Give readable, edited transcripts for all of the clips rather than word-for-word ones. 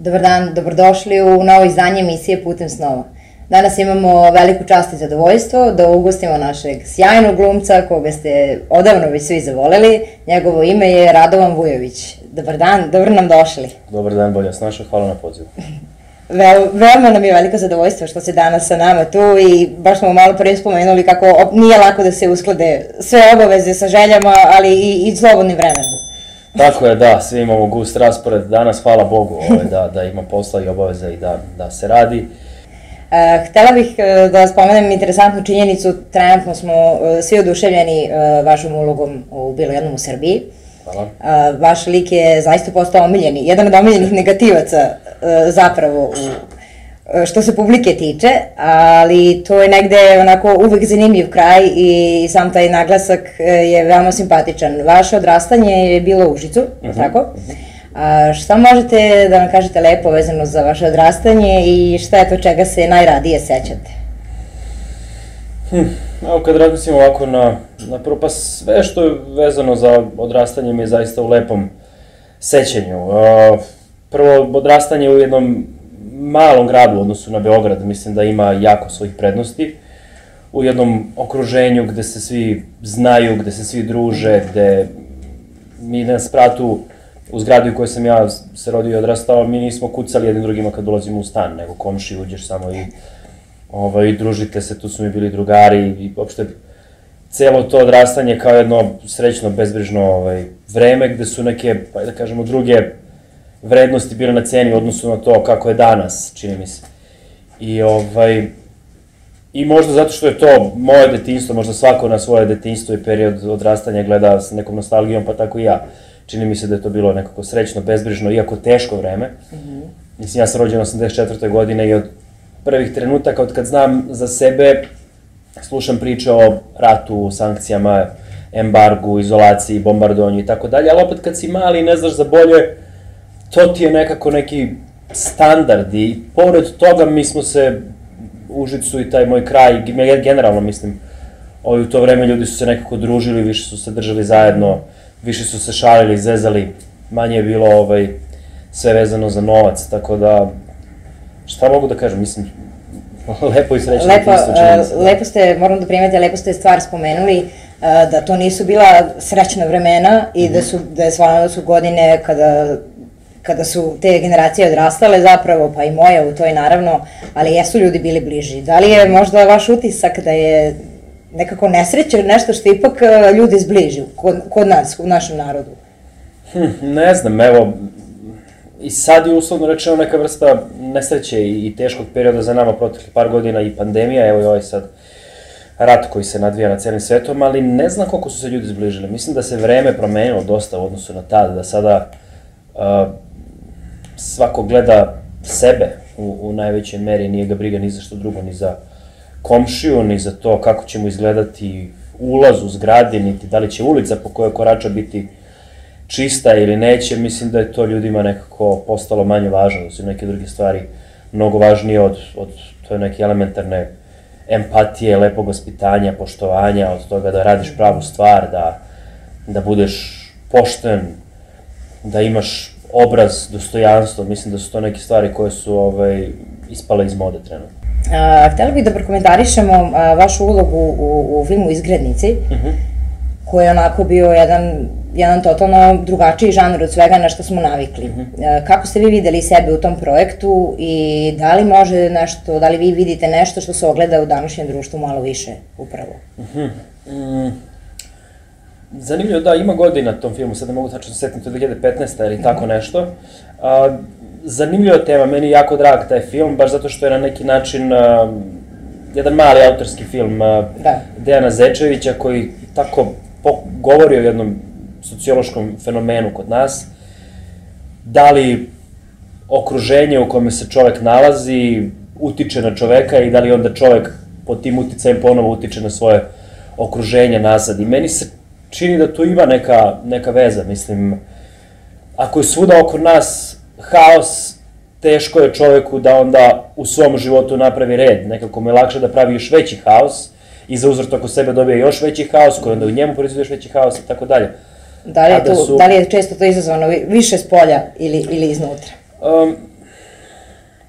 Dobar dan, dobrodošli u novo izdanje emisije Putem snova. Danas imamo veliku čast i zadovoljstvo da ugostimo našeg sjajnog glumca koga ste odavno već svi zavoleli. Njegovo ime je Radovan Vujović. Dobar dan, dobro nam došli. Dobar dan, bolje vas našao, hvala na pozivu. Veoma nam je veliko zadovoljstvo što ste danas sa nama tu i baš smo malo prije spomenuli kako nije lako da se usklade sve obaveze sa željama, ali i slobodnim vremenom. Tako je, da, svi imamo gust raspored danas, hvala Bogu da ima posla i obaveza i da se radi. Htela bih da spomenem interesantnu činjenicu, trenutno smo svi oduševljeni vašom ulogom u Bilo jednom u Srbiji. Hvala. Vaš lik je zaista postao omiljeni, jedan od omiljenih negativaca zapravo što se publike tiče, ali to je negde onako uvek zanimljiv kraj i sam taj naglasak je veoma simpatičan. Vaše odrastanje je bilo u Užicu, tako? Šta možete da nam kažete lepo vezano za vaše odrastanje i šta je to čega se najradije sećate? Evo, kad razmislim ovako na prvo, pa sve što je vezano za odrastanje mi je zaista u lepom sećanju. Prvo, odrastanje u jednom malom gradu u odnosu na Beograd, mislim da ima jako svojih prednosti. U jednom okruženju gde se svi znaju, gde se svi druže, gde mi na spratu u zgradi u kojoj sam ja se rodio i odrastao, mi nismo kucali jednim drugima kad dolazimo u stan, nego komši uđeš samo i družite se, tu su mi bili drugari i uopšte celo to odrastanje kao jedno srećno, bezbrižno vreme gde su neke, pa da kažemo, druge vrednosti bile na ceni u odnosu na to kako je danas, čini mi se. I možda zato što je to moje detinjstvo, možda svako na svoje detinjstvo i period odrastanja gleda s nekom nostalgijom, pa tako i ja. Čini mi se da je to bilo nekako srećno, bezbrižno, iako teško vreme. Mislim, ja sam rođen 84. godine i od prvih trenutaka, od kad znam za sebe, slušam priče o ratu, sankcijama, embargu, izolaciji, bombardovanju i tako dalje, ali opet kad si mali i ne znaš za bolje, to ti je nekako neki standard i pored toga mi smo se, Užicu i taj moj kraj, generalno mislim, u to vreme ljudi su se nekako družili, više su se držali zajedno, više su se šalili, zezali, manje je bilo sve vezano za novac, tako da, šta mogu da kažem, mislim, lepo i srećno detinjstvo čini se. Lepo ste, moram da primetite, lepo ste stvar spomenuli, da to nisu bila srećna vremena i da su godine kada su te generacije odrastale zapravo, pa i moja u toj naravno, ali jesu ljudi bili bliži. Da li je možda vaš utisak da je nekako nesreće nešto što ipak ljudi zbliži kod nas, u našem narodu? Ne znam, evo, i sad je uslovno rečeno neka vrsta nesreće i teškog perioda za nama proteklih par godina i pandemija, evo i ovaj sad rat koji se nadvija na celim svetom, ali ne znam koliko su se ljudi zbližili. Mislim da se vreme promenilo dosta u odnosu na tada, da sada svako gleda sebe u najvećoj meri, nije ga briga ni za što drugo, ni za komšiju, ni za to kako će mu izgledati ulaz u zgradi, niti da li će ulica po kojoj korača biti čista ili neće. Mislim da je to ljudima nekako postalo manje važno, da su neke druge stvari mnogo važnije od toj neke elementarne empatije, lepog vaspitanja, poštovanja, od toga da radiš pravu stvar, da budeš pošten, da imaš obraz, dostojanstvo. Mislim da su to neke stvari koje su ispale iz mode trenutno. Htela bih da prokomentarišemo vašu ulogu u filmu Izgrednici, koji je onako bio jedan totalno drugačiji žanr od svega na što smo navikli. Kako ste vi videli sebe u tom projektu i da li može nešto, da li vi vidite nešto što se ogleda u današnjem društvu malo više upravo? Zanimljivo, da, ima godina tom filmu, sad ne mogu tačno se setiti, 2015. ili tako nešto. Zanimljiva tema, meni je jako drag taj film, baš zato što je na neki način jedan mali autorski film Dejana Zečevića koji tako govori o jednom sociološkom fenomenu kod nas. Da li okruženje u kome se čovek nalazi utiče na čoveka i da li onda čovek pod tim uticajem ponovo utiče na svoje okruženje nazad. I meni se čini da tu ima neka veza, mislim, ako je svuda oko nas haos, teško je čoveku da onda u svom životu napravi red, nekako mu je lakše da pravi još veći haos i za uzvrt oko sebe dobije još veći haos, koji onda u njemu proizvodi još veći haos i tako dalje. Da li je često to izazvano više s polja ili iznutra?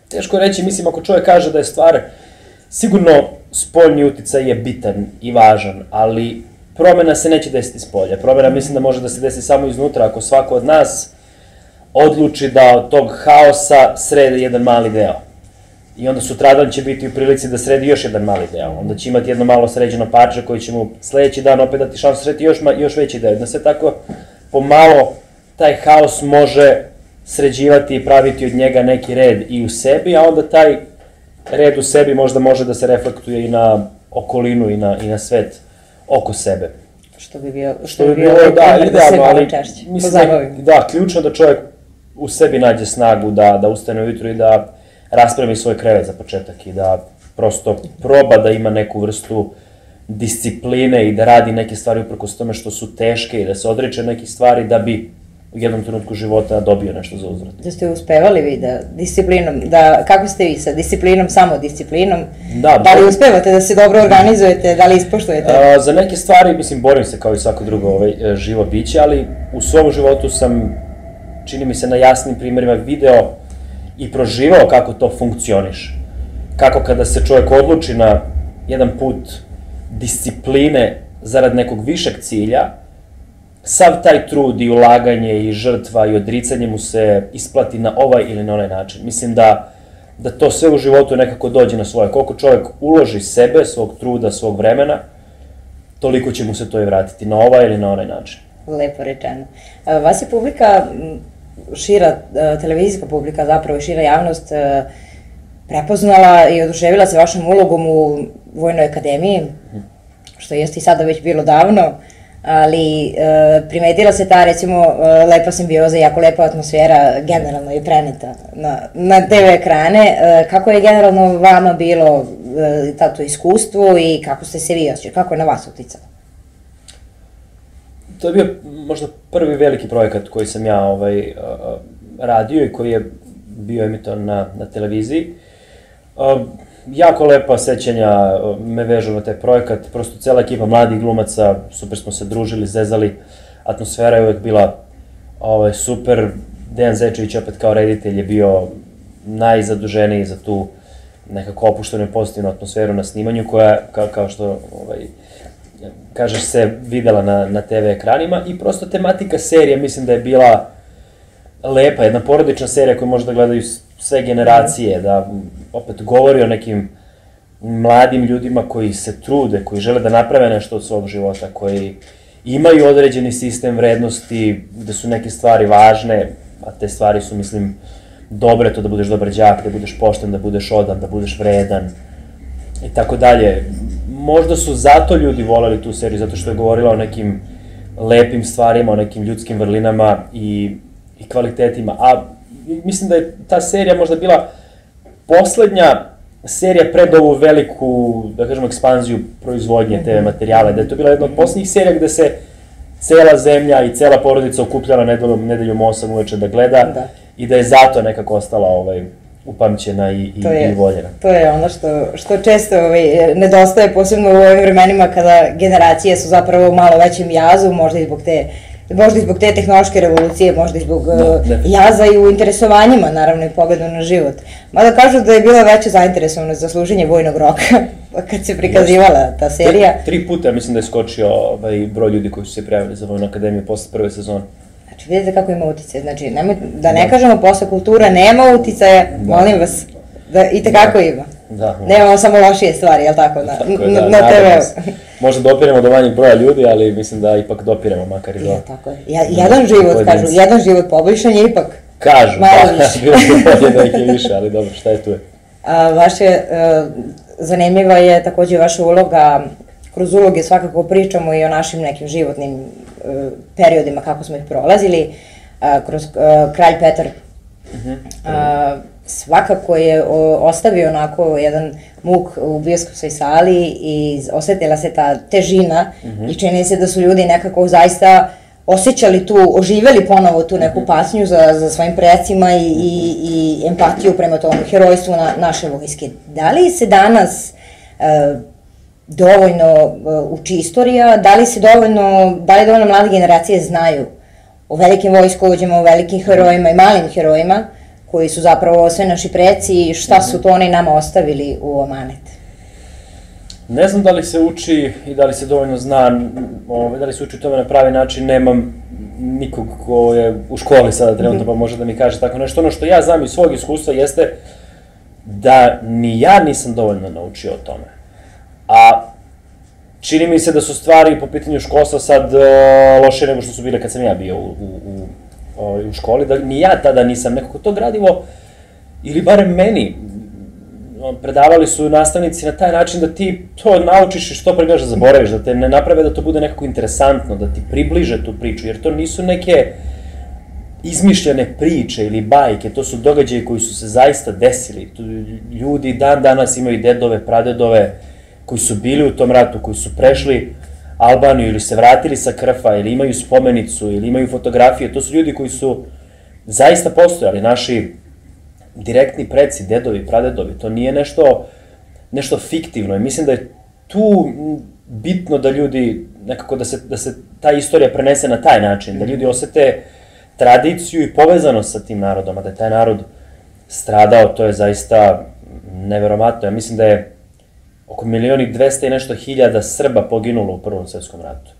Teško reći, mislim, ako čovjek kaže da je stvar, sigurno spoljni uticaj je bitan i važan, ali promjena se neće desiti s polja. Promjena mislim da može da se desi samo iznutra, ako svako od nas odluči da od tog haosa sredi jedan mali deo. I onda sutradan će biti u prilici da sredi još jedan mali deo. Onda će imati jedno malo sređeno parče koji će mu sledeći dan opet dati šansu sredi još veći deo. Da sve tako pomalo taj haos može sređivati i praviti od njega neki red i u sebi, a onda taj red u sebi možda može da se reflektuje i na okolinu i na svet oko sebe. Što bi bilo da se malo češće pozabavimo. Da, ključno da čovjek u sebi nađe snagu da ustane ujutru i da raspremi svoj krevet za početak i da prosto proba da ima neku vrstu discipline i da radi neke stvari uprkos tome što su teške i da se odriče nekih stvari da bi u jednom trenutku života dobio nešto za uzvrat. Da ste uspevali vi da disciplinom, kako ste vi sa disciplinom, samodisciplinom? Da li uspevate da se dobro organizujete, da li ispoštujete? Za neke stvari, mislim, borim se kao i svako drugo živo biće, ali u svom životu sam, čini mi se, na jasnim primjerima video i proživao kako to funkcioniše. Kako kada se čovjek odluči na jedan put discipline zarad nekog višeg cilja, sav taj trud i ulaganje i žrtva i odricanje mu se isplati na ovaj ili na onaj način. Mislim da to sve u životu nekako dođe na svoje. Koliko čovjek uloži sebe, svog truda, svog vremena, toliko će mu se to i vratiti na ovaj ili na onaj način. Lepo rečeno. Vas je publika, šira televizijska publika, zapravo šira javnost, prepoznala i oduševila se vašom ulogom u Vojnoj akademiji, što jeste i sada već bilo davno, ali primetila se ta, recimo, lepa simbioza i jako lepa atmosfera generalno je preneta na TV ekrane. Kako je generalno vama bilo to iskustvo i kako ste se vi osjećali, kako je na vas uticalo? To je bio možda prvi veliki projekat koji sam ja radio i koji je bio emitovan na televiziji. Jako lepa sećanja me vežu na taj projekat, prosto cela ekipa mladih glumaca, super smo se družili, zezali, atmosfera je uvek bila super. Dejan Zečević opet kao reditelj je bio najzaduženiji za tu nekako opuštenu i pozitivnu atmosferu na snimanju koja, kao što kažeš, se videla na TV ekranima i prosto tematika serije mislim da je bila lepa, jedna porodična serija koju može da gledaju sve generacije, da opet govori o nekim mladim ljudima koji se trude, koji žele da naprave nešto od svog života, koji imaju određeni sistem vrednosti, gde su neke stvari važne, a te stvari su, mislim, dobre, to da budeš dobar đak, da budeš pošten, da budeš odan, da budeš vredan i tako dalje. Možda su zato ljudi voleli tu seriju, zato što je govorila o nekim lepim stvarima, o nekim ljudskim vrlinama i kvalitetima, a mislim da je ta serija možda bila poslednja serija pred ovu veliku, da kažemo, ekspanziju proizvodnje TV materijala, da je to bila jedna od poslednjih serija gde se cela zemlja i cela porodica okupljala nedeljom 8 uveče da gleda i da je zato nekako ostala upamćena i voljena. To je ono što često nedostaje, posebno u ovim vremenima kada generacije su zapravo u malo većem jazu, možda i zbog te tehnološke revolucije, možda i zbog jaza i u interesovanjima, naravno, i pogledu na život. Mada kažu da je bila veća zainteresovanost za služenje vojnog roka kad se prikazivala ta serija. 3 puta mislim da je skočio broj ljudi koji su se prijavili za Vojnu akademiju posle prve sezone. Znači, vidite kako ima uticaje. Znači, da ne kažemo posle kultura nema uticaja, molim vas, da i tekako ima. Nemamo samo lošije stvari, jel tako, na TV-u. Možda dopiremo do manjeg broja ljudi, ali mislim da ipak dopiremo, makar i do... Tako je. Jedan život, kažu, jedan život poboljšan je ipak malo više. Bilo bi bolje da ih je više, ali dobro, šta je tu je? Zanimljiva je takođe vaša uloga, kroz uloge svakako pričamo i o našim nekim životnim periodima, kako smo ih prolazili, kroz Kralj Petar. Svakako je ostavio onako jedan muk u bioskopskoj sali i osetila se ta težina i čini se da su ljudi nekako zaista osjećali tu, oživjeli ponovo tu neku patnju za svojim precima i empatiju prema tom herojstvu naše vojske. Da li se danas dovoljno uči istorija, da li dovoljno mlade generacije znaju o velikim vojskovođama, o velikim herojima i malim herojima koji su zapravo sve naši preci i šta su to oni nama ostavili u amanet? Ne znam da li se uči i da li se dovoljno zna, da li se uči tome na pravi način, nemam nikog ko je u školi sada trenutno pa može da mi kaže tako nešto. Ono što ja znam iz svog iskustva jeste da ni ja nisam dovoljno naučio o tome. A čini mi se da su stvari po pitanju školstva sad loše nego što su bile kad sam ja bio u školi, da ni ja tada nisam nekako to gradivo, ili barem meni, predavali su nastavnici na taj način da ti to naučiš i što pre da zaboraviš, da te ne naprave da to bude nekako interesantno, da ti približe tu priču, jer to nisu neke izmišljene priče ili bajke, to su događaji koji su se zaista desili. Ljudi dan danas imaju dedove, pradedove koji su bili u tom ratu, koji su prešli Albaniju ili se vratili sa Krfa ili imaju spomenicu ili imaju fotografije. To su ljudi koji su zaista postojali, naši direktni preci, dedovi, pradedovi. To nije nešto fiktivno i mislim da je tu bitno da ljudi, nekako da se ta istorija prenese na taj način, da ljudi osete tradiciju i povezanost sa tim narodom, a da je taj narod stradao, to je zaista neverovatno. Ja mislim da je oko 1.200.000 i nešto hiljada Srba poginulo u Prvom svetskom ratu.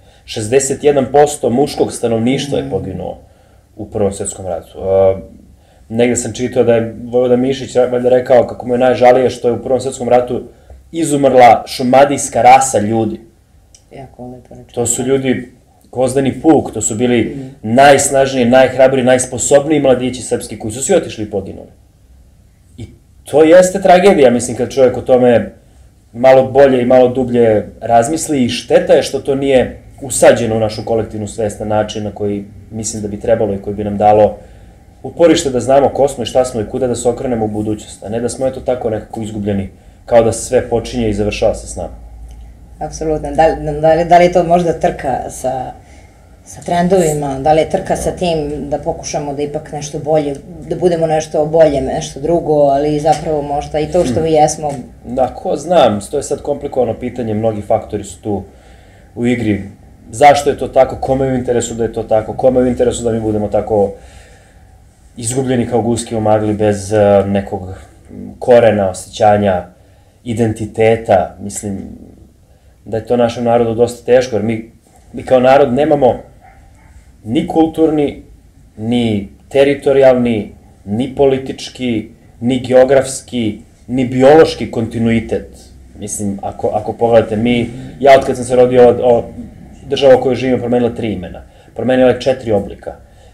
61% muškog stanovništva je poginulo u Prvom svetskom ratu. Negde sam čitao da je Vojvoda Mišić valjda rekao kako mu je najžalije što je u Prvom svetskom ratu izumrla šumadijska rasa ljudi. To su ljudi Gvozdeni puk, to su bili najsnažniji, najhrabriji, najsposobniji mladići srpski koji su svi otišli i poginuli. I to jeste tragedija, mislim, kad čovjek o tome malo bolje i malo dublje razmisli i šteta je što to nije usađeno u našu kolektivnu svest na način na koji mislim da bi trebalo i koji bi nam dalo uporište da znamo ko smo i šta smo i kuda da se okrenemo u budućnost, a ne da smo eto tako nekako izgubljeni, kao da sve počinje i završava se s nama. Apsolutno. Da li je to možda trka sa trendovima, da li je trka sa tim da pokušamo da ipak nešto bolje, da budemo nešto bolje, nešto drugo, ali zapravo možda i to što mi jesmo. Da, ko znam, to je sad komplikovano pitanje, mnogi faktori su tu u igri. Zašto je to tako, kome je u interesu da je to tako, kome je u interesu da mi budemo tako izgubljeni kao guske u magli bez nekog korena, osjećanja, identiteta. Mislim da je to našem narodu dosta teško, jer mi kao narod nemamo ni kulturni, ni teritorijalni, ni politički, ni geografski, ni biološki kontinuitet. Mislim, ako pogledate, ja od kad sam se rodio, država u kojoj živim promenila 3 imena, promenila je 4 oblika.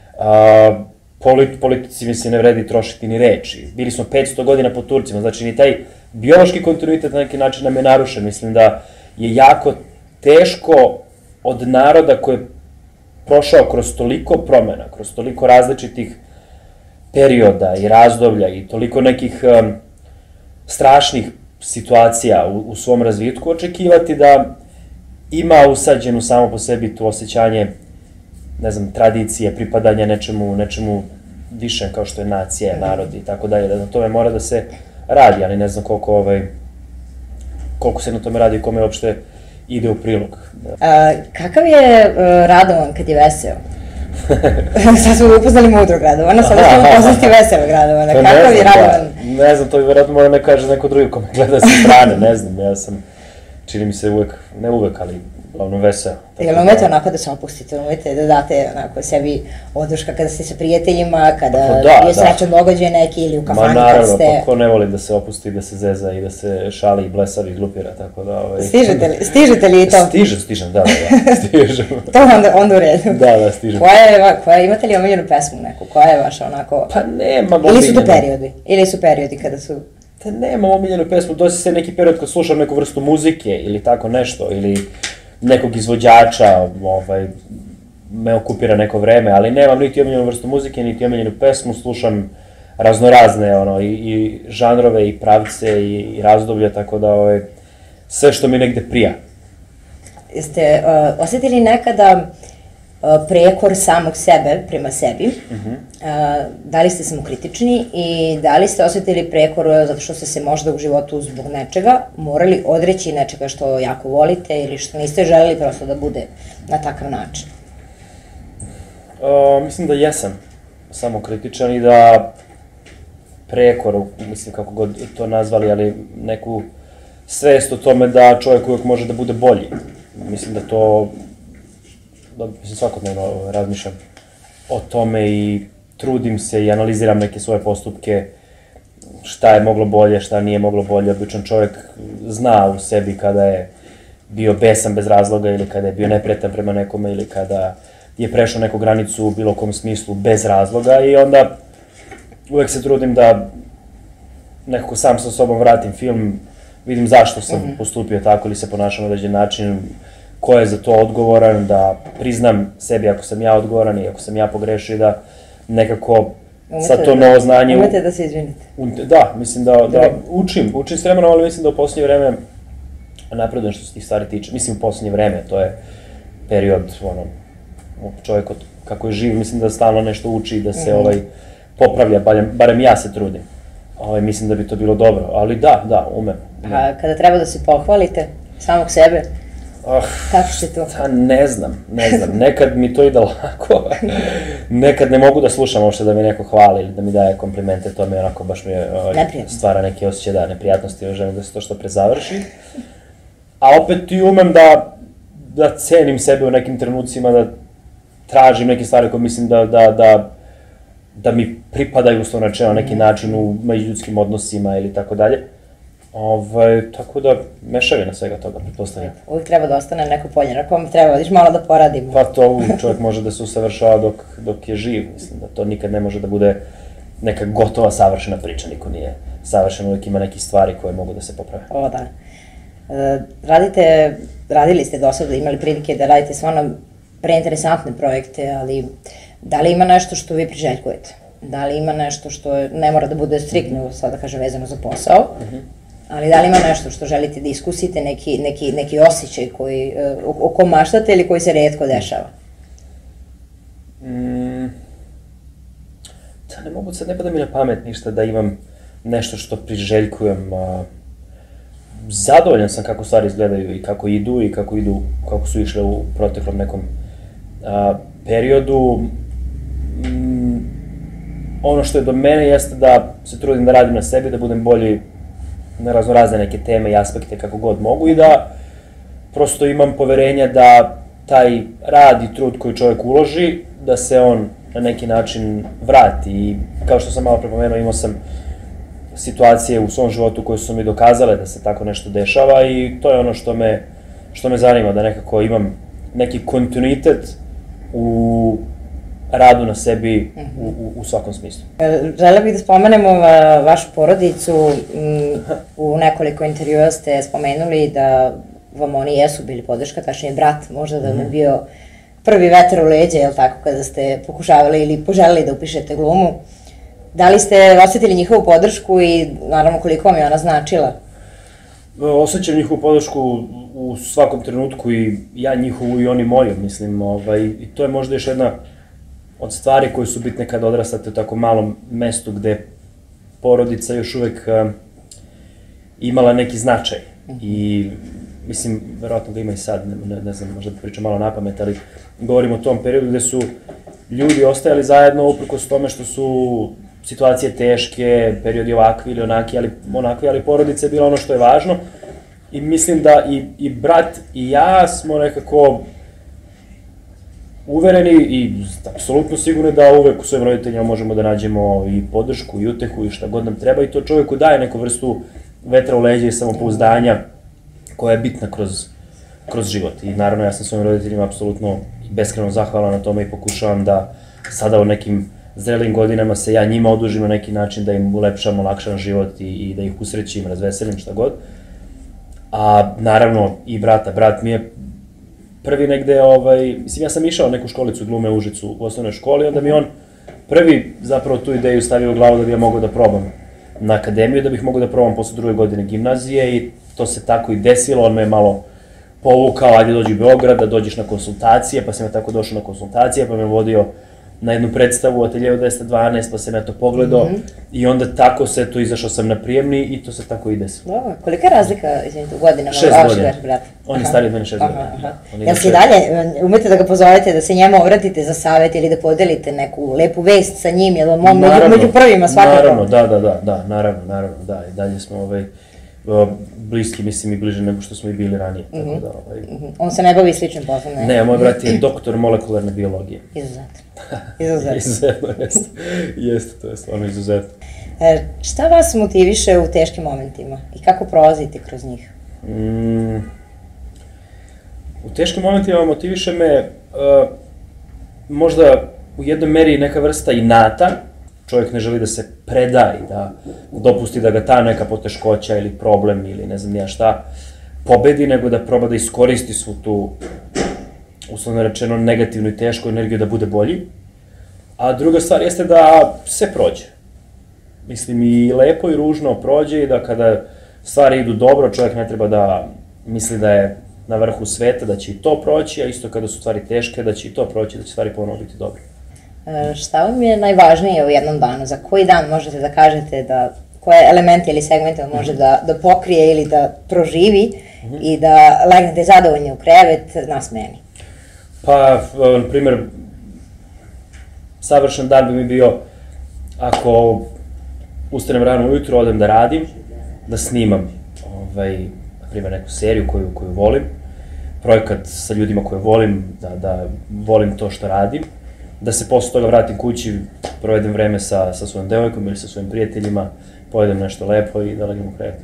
Politici, mislim, ne vredi trošiti ni reči. Bili smo 500 godina pod Turcima, znači ni taj biološki kontinuitet na neki način nam je narušen. Mislim da je jako teško od naroda koji je prošao kroz toliko promena, kroz toliko različitih perioda i razdoblja i toliko nekih strašnih situacija u svom razvitku, očekivati da ima usađenu samo po sebi to osjećanje, ne znam, tradicije, pripadanja nečemu višem kao što je nacija, narod i tako dalje, da na tome mora da se radi, ali ne znam koliko se na tome radi i kome uopšte ide u prilog. Kakav je Radovan kad je veseo? Sad smo upoznali mudrog Radovana, sada smo upoznati veselog Radovana. Kakav je Radovan? Ne znam, to bi vjerojatno mora ne kaže neko drugi ko me gleda sa strane, ne znam, ja sam, čini mi se uvek, ne uvek, ali glavno veseo. Jel umete onako da se opustite, umete da date onako sebi oduška kada ste sa prijateljima, kada je srećan događaj neki ili u kafani kad ste... Ma naravno, ko ne voli da se opusti, da se zeza i da se šali i blesavi i glupira, tako da... Stižete li i to? Stižem, da, stižem. To onda u redu. Da, stižem. Imate li omiljenu pesmu neku? Koja je vaša onako... Pa nemam omiljenu. Ili su periodi kada su... Pa nemam omiljenu pesmu, doći se neki period kad slušam neku vrstu muzike ili tako nešto, ili nekog izvođača, me okupira neko vreme, ali nemam niti omiljenu vrstu muzike, niti omiljenu pesmu, slušam raznorazne i žanrove, i pravce, i razdoblja, tako da sve što mi negde prija. Jeste osjetili nekada prekor samog sebe prema sebi? Da li ste samokritični i da li ste osjetili prekor zato što ste se možda u životu zbog nečega morali odreći nečega što jako volite ili što niste želeli prosto da bude na takav način? Mislim da jesam samokritičan i da prekor, mislim kako god to nazvali, ali neku svest o tome da čovjek uvijek može da bude bolji. Mislim da to, mislim svakodnevno razmišljam o tome i trudim se i analiziram neke svoje postupke, šta je moglo bolje, šta nije moglo bolje. Običan čovjek zna u sebi kada je bio besan bez razloga ili kada je bio nepretan prema nekome ili kada je prešao neku granicu u bilo kom smislu bez razloga i onda uvek se trudim da nekako sam sa sobom vratim film, vidim zašto sam postupio tako ili se ponašam na određen način, ko je za to odgovoran, da priznam sebi ako sam ja odgovoran i ako sam ja pogrešio i da nekako sa to novo znanje... Umete da se izvinite. Da, mislim da učim s vremenom, ali mislim da u posljednje vreme napredujem što se tih stvari tiče. Mislim u posljednje vreme, to je period, čovjek kako je živ, mislim da stalno nešto uči, da se popravlja, barem ja se trudim. Mislim da bi to bilo dobro, ali da, umem. A kada treba da se pohvalite samog sebe, kako ćete to? Ne znam, nekad mi to ide lako, nekad ne mogu da slušam uopšte da mi neko hvali ili da mi daje komplimente, to mi onako baš mi stvara neke osjećaje neprijatnosti, želim da se to što pre završi. A opet i umem da cenim sebe u nekim trenucima, da tražim neke stvari koje mislim da mi pripadaju uslovno rečeno na neki način u međuljudskim odnosima ili tako dalje. Tako da, mešavina svega toga, pretpostavljam. Uvijek treba da ostane neko polje, na kome treba vidiš malo da poradimo. Pa to čovjek može da se usavršava dok je živ, mislim da to nikad ne može da bude neka gotova, savršena priča, niko nije savršen, uvijek ima neke stvari koje mogu da se poprave. O, da. Radili ste do sada, imali prilike da radite stvarno preinteresantne projekte, ali da li ima nešto što vi priželjkujete? Da li ima nešto što ne mora da bude striktno, sad da kažem, vezano za posao, ali da li ima nešto što želite da iskusite, neki osjećaj o kom maštate ili koji se retko dešava? Ne mogu, sad ne pada mi na pamet ništa da imam nešto što priželjkujem. Zadovoljan sam kako stvari izgledaju i kako su išle u proteklom nekom periodu. Ono što je do mene jeste da se trudim da radim na sebi, da budem bolji na raznorazne neke teme i aspekte kako god mogu i da prosto imam poverenja da taj rad i trud koji čovjek uloži, da se on na neki način vrati. I kao što sam malo prepomenuo, imao sam situacije u svom životu koje su mi dokazale da se tako nešto dešava i to je ono što me zanima, da nekako imam neki kontinuitet u radu na sebi u svakom smislu. Želela bih da spomenemo vašu porodicu. U nekoliko intervjua ste spomenuli da vam oni jesu bili podrška, tačnije brat, možda da vam je bio prvi vetar u leđa, jel tako, kada ste pokušavali ili poželeli da upišete glumu. Da li ste osjetili njihovu podršku i naravno koliko vam je ona značila? Osjećam njihovu podršku u svakom trenutku i ja njihovu i oni moju, mislim. I to je možda još jedna od stvari koje su bitne kada odrastate u tako malom mestu gde porodica još uvek imala neki značaj. I mislim, verovatno ga ima i sad, ne znam, možda da pričam malo napamet, ali govorim o tom periodu gde su ljudi ostajali zajedno uprkos tome što su situacije teške, periodi ovakvi ili onakvi, ali porodica je bila ono što je važno. I mislim da i brat i ja smo nekako uvereni i apsolutno sigurni da uvek u svojim roditeljima možemo da nađemo i podršku i utehu i šta god nam treba i to čovjeku daje neku vrstu vetra u leđa i samopouzdanja koja je bitna kroz život. I naravno ja sam svojim roditeljima apsolutno beskreno zahvalan na tome i pokušavam da sada u nekim zrelim godinama se ja njima odužim na neki način da im ulepšam, olakšam život i da ih usrećim, razveselim, šta god. A naravno i brata, brat mi je prvi negde, mislim ja sam išao neku školicu glume u Užicu u osnovnoj školi, onda mi on prvi zapravo tu ideju stavio u glavu da bi ja mogao da probam na akademiju, da bih mogao da probam posle 2. godine gimnazije i to se tako i desilo, on me je malo povukao, ajde dođi u Beograd, da dođeš na konsultacije, pa sam ja tako došao na konsultacije, pa me vodio na jednu predstavu u Ateljevu 212, pa sam ja to pogledao i onda tako se to izašao sam na prijemni i to se tako i desilo. Dobro, kolika je razlika, izvinite, u godinama? 6 godina. On je stariji od mene 6 godina. Jel si dalje, umete da ga pozovete, da se njemu obratite za savjet ili da podelite neku lepu vest sa njim, jel on među prvima svakako? Naravno, naravno, da, i dalje smo bliski, mislim i bliže nego što smo i bili ranije, tako da... On se ne bavi sličnim poslom, ne? Ne, moj brat je doktor molekularne biologije. Izuzetno. Izuzetno, jeste, to je stvarno izuzetno. Šta vas motiviše u teškim momentima i kako prolazite kroz njih? U teškim momentima motiviše me možda u jednoj meri neka vrsta inata. Čovjek ne želi da se preda i da dopusti da ga ta neka poteškoća ili problem ili ne znam nija šta pobedi, nego da proba da iskoristi svu tu, uslovno rečeno, negativnu i tešku energiju da bude bolji. A druga stvar jeste da sve prođe. Mislim, i lepo i ružno prođe i da kada stvari idu dobro, čovjek ne treba da misli da je na vrhu sveta, da će i to proći, a isto kada su stvari teške, da će i to proći, da će stvari ponovo biti dobre. Šta vam je najvažnije u jednom danu? Za koji dan možete da kažete da koje elemente ili segmente može da pokrije ili da proživi i da legnete zadovoljni u krevet nasmejani? Pa, na primjer, savršen dan bi mi bio ako ustanem rano ujutro, odem da radim, da snimam, na primjer, neku seriju koju volim, projekat sa ljudima koje volim, da volim to što radim, da se posle toga vratim kući, provedem vreme sa svojom devojkom ili sa svojim prijateljima, pojedem nešto lepo i da legnem u krevet.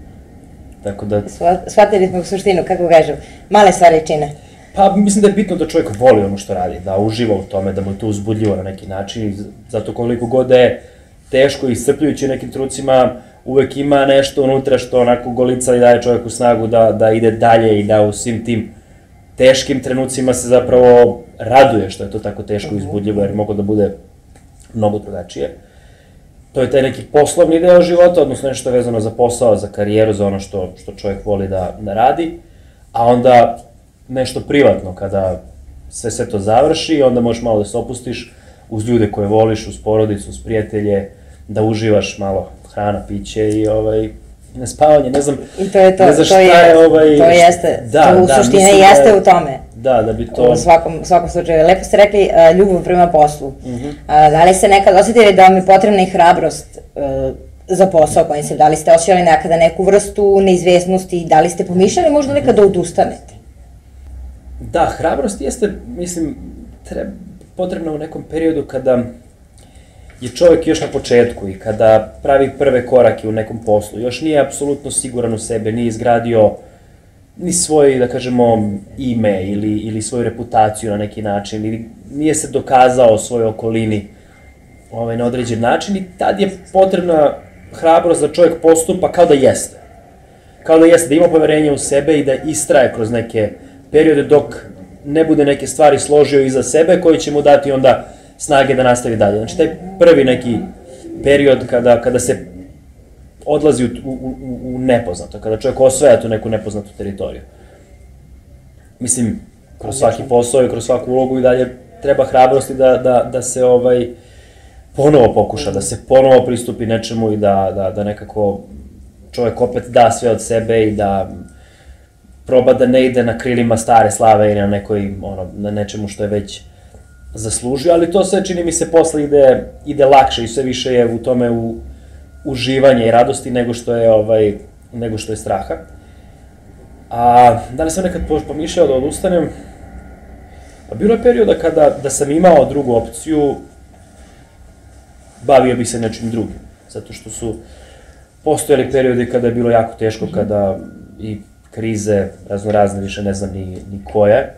Tako da... Shvatili smo u suštinu, kako kažem, male stvari čine. Pa mislim da je bitno da čovjek voli ono što radi, da uživa u tome, da mu je to uzbudljivo na neki način, zato koliko god da je teško i iscrpljujući nekim trucima, uvek ima nešto unutra što onako golica i daje čovjeku snagu da ide dalje i da u svim tim teškim trenucima se zapravo raduje što je to tako teško i uzbudljivo, jer mogu da bude mnogo drugačije. To je taj neki poslovni deo života, odnosno nešto vezano za posao, za karijeru, za ono što čovjek voli da radi, a onda nešto privatno, kada sve to završi, onda možeš malo da se opustiš uz ljude koje voliš, uz porodicu, uz prijatelje, da uživaš malo hrana, piće i na spavanje, ne znam... I to je to, to jeste, to u suštini jeste u tome. Da bi to... U svakom slučaju. Lepo ste rekli ljubav prema poslu. Da li ste nekad osjetili da vam je potrebna i hrabrost za posao kojim se, da li ste osjećali nekada neku vrstu neizvesnosti, da li ste pomišljali možda nekada da odustanete? Da, hrabrost jeste, mislim, potrebna u nekom periodu kada je čovjek još na početku i kada pravi prve korake u nekom poslu, još nije apsolutno siguran u sebe, nije izgradio ni svoje, da kažemo, ime ili svoju reputaciju na neki način, ili nije se dokazao svojoj okolini na određen način i tad je potrebna hrabrost da čovjek postupa kao da jeste. Kao da jeste, da ima poverenje u sebe i da istraje kroz neke periode dok ne bude neke stvari složio iza sebe koji će mu dati onda snage da nastavi dalje. Znači, taj prvi neki period kada se odlazi u nepoznato, kada čovjek osvaja tu neku nepoznatu teritoriju. Mislim, kroz svaki posao i kroz svaku ulogu i dalje treba hrabrosti da se ponovo pokuša, da se ponovo pristupi nečemu i da nekako čovjek opet da sve od sebe i da proba da ne ide na krilima stare slave ili na nečemu što je već zaslužio, ali to sve čini mi se posle ide lakše i sve više je u tome uživanje i radosti nego što je straha. A da li sam nekad pomišljao da odustanem? Bilo je perioda da sam imao drugu opciju, bavio bih se nečim drugim, zato što su postojali periodi kada je bilo jako teško, kada i krize raznorazne, više ne znam ni koje.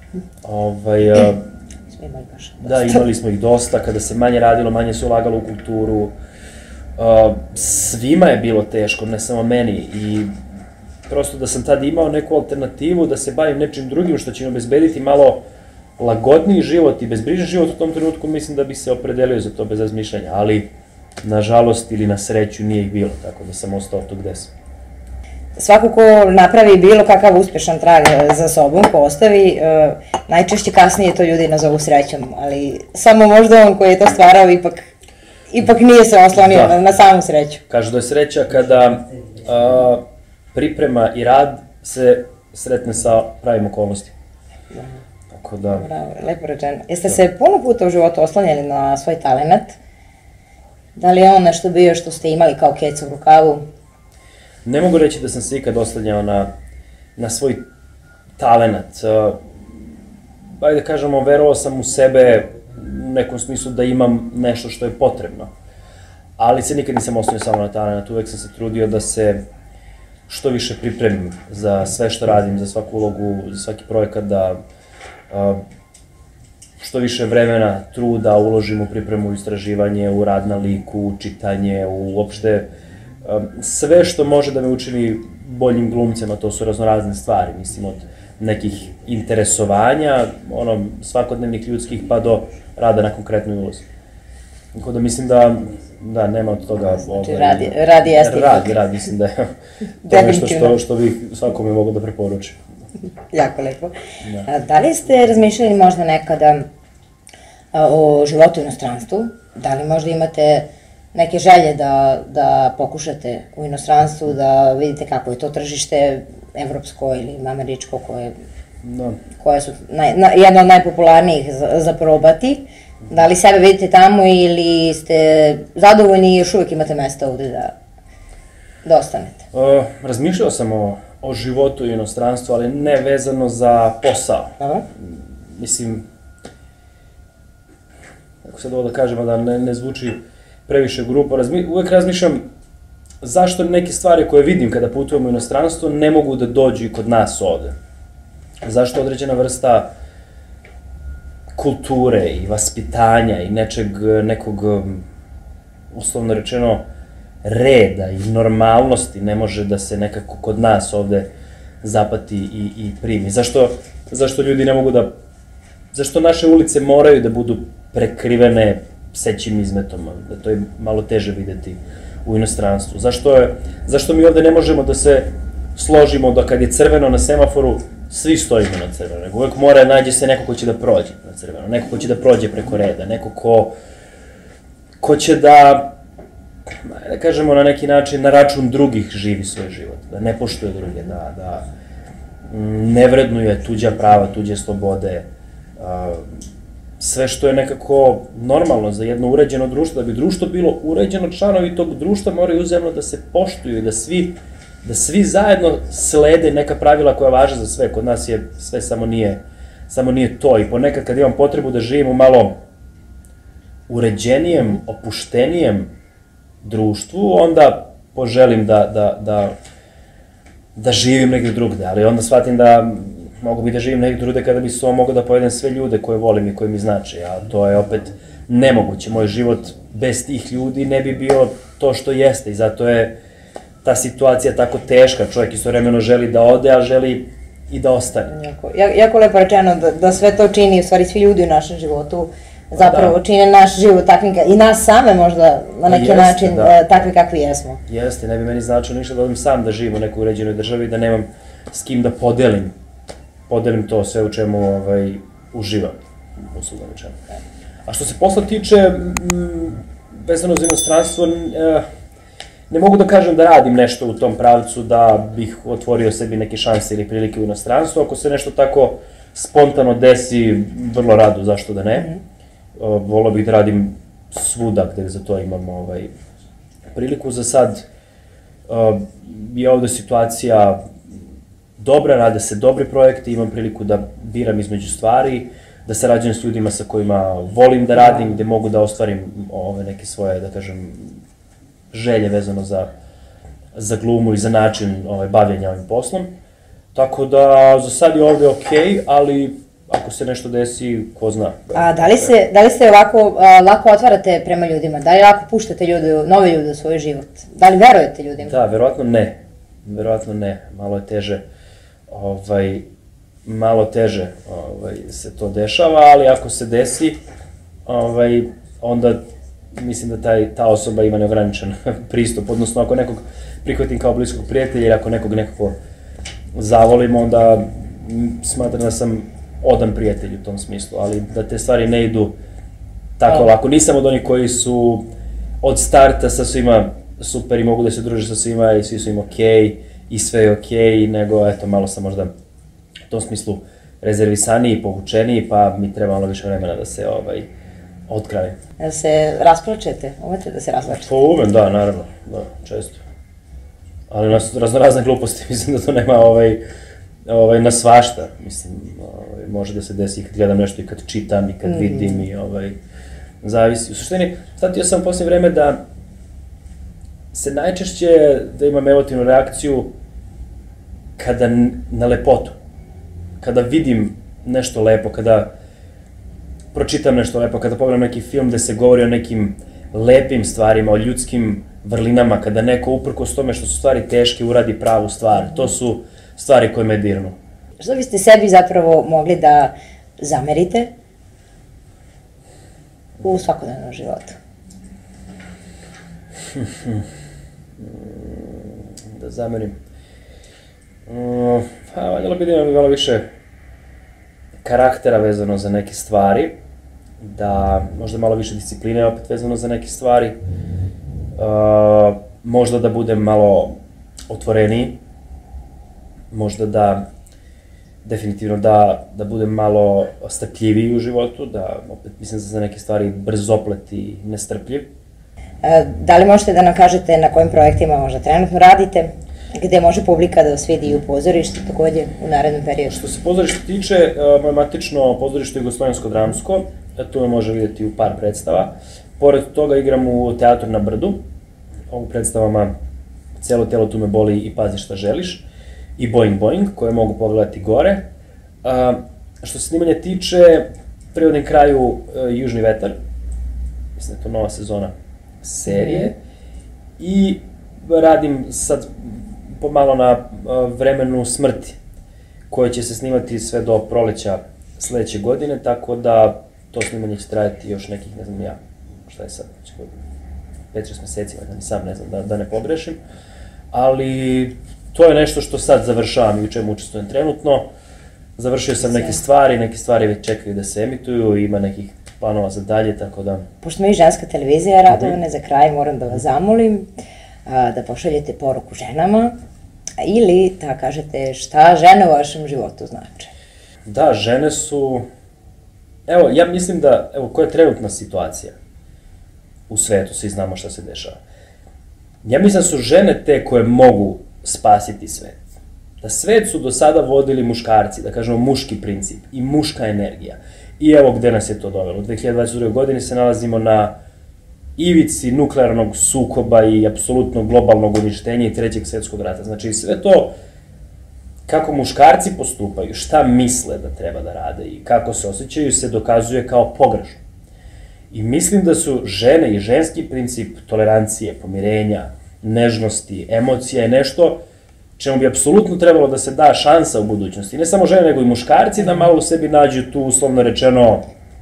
Da, imali smo ih dosta, kada se manje radilo, manje se ulagalo u kulturu. Svima je bilo teško, ne samo meni. I prosto da sam tad imao neku alternativu, da se bavim nečim drugim što će mi obezbediti malo lagodniji život i bezbrižan život u tom trenutku, mislim da bi se opredelio za to bez razmišljanja. Ali, nažalost ili na sreću, nije ih bilo, tako da sam ostao tu gde sam. svako ko napravi bilo kakav uspešan trag za sobom, ko ostavi, najčešće kasnije to ljudi nazovu srećom, ali samo možda on koji je to stvarao ipak nije se oslonio na samu sreću. Kažu da je sreća kada priprema i rad se sretne sa pravim okolnostima. Tako da... Bravo, lepo rečeno. Jeste se puno puta u životu oslanjali na svoj talenat? Da li je on nešto bio što ste imali kao keca u rukavu? Ne mogu reći da sam se ikad oslanjao na svoj talenat. Ajde da kažemo, verovao sam u sebe u nekom smislu da imam nešto što je potrebno. Ali se nikad nisam oslanjao samo na talenat. Uvek sam se trudio da se što više pripremim za sve što radim, za svaku ulogu, za svaki projekat, da što više vremena, truda uložim u pripremu, u istraživanje, u rad na liku, u čitanje, u uopšte sve što može da me učini boljim glumcem, a to su raznorazne stvari, mislim, od nekih interesovanja, svakodnevnih ljudskih, pa do rada na konkretnoj ulozi. Tako da mislim da nema od toga... Znači, rad jeste. Rad, mislim da je to nešto što bih svakome mogu da preporučim. Jako lepo. Da li ste razmišljali možda nekada o životu u inostranstvu? Da li možda imate neke želje da pokušate u inostranstvu, da vidite kako je to tržište evropsko ili američko, koje su jedna od najpopularnijih za probati? Da li sebe vidite tamo ili ste zadovoljni i još uvijek imate mesta ovde da ostanete? Razmišljao sam o životu u inostranstvu, ali ne vezano za posao. Mislim, ako sad ovo da kažemo da ne zvuči previše grupo, uvek razmišljam zašto neke stvari koje vidim kada putujemo u inostranstvo ne mogu da dođu i kod nas ovde. Zašto određena vrsta kulture i vaspitanja i nekog, uslovno rečeno, reda i normalnosti ne može da se nekako kod nas ovde zapati i primi. Zašto ljudi ne mogu zašto naše ulice moraju da budu prekrivene psećim izmetom, da to je malo teže videti u inostranstvu. Zašto mi ovde ne možemo da se složimo da kad je crveno na semaforu, svi stojimo na crveno, nego uvek mora nađe se neko ko će da prođe na crveno, neko ko će da prođe preko reda, neko ko će da kažemo na neki način na račun drugih živi svoj život, da ne poštuje druge, da ne vrednuje tuđa prava, tuđe slobode, sve što je nekako normalno za jedno uređeno društvo. Da bi društvo bilo uređeno, članovi tog društva moraju uzajamno da se poštuju i da svi zajedno slede neka pravila koja važe za sve. Kod nas je sve samo nije to i ponekad kad imam potrebu da živim u malo uređenijem, opuštenijem društvu, onda poželim da živim negdje drugde, ali onda shvatim da mogu bi da živim negdje drugde kada bi samo mogao da povedem sve ljude koje volim i koji mi znače, a to je opet nemoguće. Moj život bez tih ljudi ne bi bio to što jeste i zato je ta situacija tako teška. Čovjek istovremeno želi da ode, a želi i da ostane. Jako lepo rečeno da sve to čini, u stvari svi ljudi u našem životu zapravo čine naš život takvim, i nas same možda na neki način takvi kakvi jesmo. Jeste, ne bi meni značilo ništa da odem sam da živim u nekoj uređenoj državi i da nemam s kim da podelim to sve u čemu uživam, uslovno rečeno. A što se posla tiče, vezano za inostranstvo, ne mogu da kažem da radim nešto u tom pravcu da bih otvorio sebi neke šanse ili prilike u inostranstvu. Ako se nešto tako spontano desi, vrlo rado, zašto da ne. Volao bih da radim svuda gde za to imam priliku. Za sad je ovde situacija dobra, rade se dobri projekti, imam priliku da biram između stvari, da sarađujem s ljudima sa kojima volim da radim, gde mogu da ostvarim neke svoje, da kažem, želje vezano za glumu i za način bavljenja ovim poslom. Tako da za sad je ovde okej, ali ako se nešto desi, ko zna. A da li se ovako lako otvarate prema ljudima? Da li lako puštate nove ljude u svoj život? Da li verujete ljudima? Da, verovatno ne. Verovatno ne. Malo je teže se to dešava, ali ako se desi, onda mislim da ta osoba ima neograničen pristup, odnosno ako nekog prihvatim kao bliskog prijatelja ili ako nekog nekako zavolim, onda smatram da sam odan prijatelj u tom smislu, ali da te stvari ne idu tako lako. Nisam od onih koji su od starta sa svima super i mogu da se druže sa svima i svi su im okej i sve je okej, nego eto malo sam možda u tom smislu rezervisaniji, povučeniji, pa mi treba malo više vremena da se otkrave. Da se rasplačete? Umete da se rasplačete? Pa umem, da, naravno, da, često. Ali na raznorazne gluposti, mislim da to nema na svašta, mislim, može da se desi i kad gledam nešto i kad čitam i kad vidim i zavisi. U suštini, shvatio sam u posljednje vreme da se najčešće da imam emotivnu reakciju kada na lepotu, kada vidim nešto lepo, kada pročitam nešto lepo, kada pogledam neki film gde se govori o nekim lepim stvarima, o ljudskim vrlinama, kada neko uprkos tome što su stvari teške uradi pravu stvar, to su stvari koje me dirnu. Što biste sebi zapravo mogli da zamerite u svakodnevnom životu? Da zamerim. Pa, valjalo bi da imam malo više karaktera vezano za neke stvari, da možda malo više discipline opet vezano za neke stvari, možda da budem malo otvoreniji, možda da, definitivno da budem malo strpljiviji u životu, da opet mislim da za neke stvari brzoplet i nestrpljiv. Da li možete da nam kažete na kojim projektima možda trenutno radite, gde može publika da vas vidi i u pozorištu takođe u narednom periodu? Što se pozorišta tiče, moje matično pozorište Jugoslovensko-dramsko, tu me može vidjeti u par predstava. Pored toga igram u Teatru na Brdu, u predstavama Celo telo tu me boli i Pazi šta želiš, i Boing Boing, koje mogu pogledati gore. Što se snimanja tiče, privodim kraju Južni vetar, mislim da je to nova sezona serije, i radim sad pomalo na Vremenu smrti, koje će se snimati sve do proleća sledeće godine, tako da to snimanje će trajati još nekih, ne znam ja, šta je sad, 5-6 meseci, ni sam ne znam, da ne pogrešim, ali to je nešto što sad završavam i u čemu učestvujem trenutno. Završio sam neke stvari već čekaju da se emituju, ima nekih planova za dalje, tako da... Pošto mi je ženska televizija Radovane, za kraj moram da vas zamolim da pošaljete poruku ženama ili da kažete šta žene u vašem životu znače. Da, žene su... Evo, ja mislim da, evo, koja je trenutna situacija u svetu, svi znamo šta se dešava. Ja mislim da su žene te koje mogu spasiti svet. Da svet su do sada vodili muškarci, da kažemo muški princip i muška energija. I evo gde nas je to dovelo. U 2022. godini se nalazimo na ivici nuklearnog sukoba i apsolutno globalnog uništenja i trećeg svetskog rata. Znači sve to kako muškarci postupaju, šta misle da treba da rade i kako se osjećaju se dokazuje kao pogrešno. I mislim da su žene i ženski princip tolerancije, pomirenja, nežnosti, emocija je nešto čemu bi apsolutno trebalo da se da šansa u budućnosti. Ne samo žene, nego i muškarci da malo u sebi nađu tu, uslovno rečeno,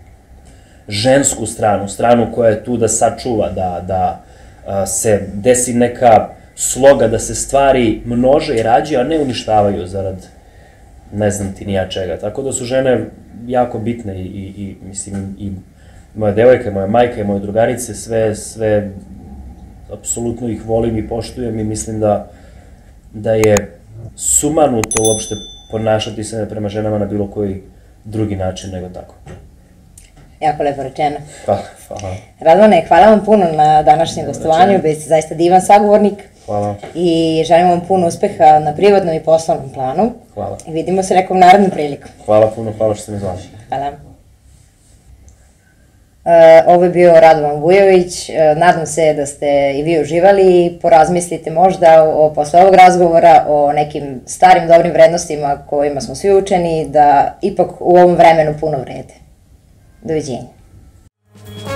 žensku stranu koja je tu da sačuva, da se desi neka sloga, da se stvari množe i rađaju, a ne uništavaju zarad ne znam ti ni ja čega. Tako da su žene jako bitne i mislim, i moja devojka, i moja majka, i moje drugarice, sve, apsolutno ih volim i poštujem i mislim da je sumanuto uopšte ponašati se prema ženama na bilo koji drugi način nego tako. Jako lepo rečeno. Hvala. Radovane, hvala vam puno na današnjem gostovanju, bili ste zaista divan sagovornik. Hvala. I želim vam puno uspeha na privatnom i poslovnom planu. Hvala. I vidimo se nekom narednom prilikom. Hvala puno, hvala što ste me zvali. Hvala. Ovo je bio Radovan Vujović, nadam se da ste i vi uživali i porazmislite možda posle ovog razgovora o nekim starim dobrim vrednostima kojima smo svi učeni da ipak u ovom vremenu puno vrede. Doviđenja.